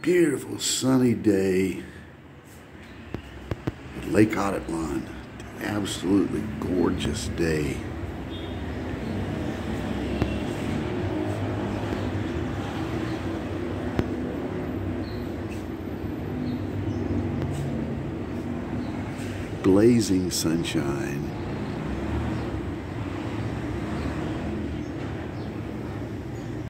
Beautiful sunny day at Lake Atitlan. Absolutely gorgeous day. Blazing sunshine.